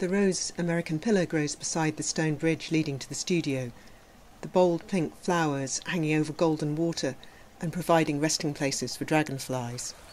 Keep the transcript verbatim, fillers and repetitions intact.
The rose American pillar grows beside the stone bridge leading to the studio, the bold pink flowers hanging over golden water and providing resting places for dragonflies.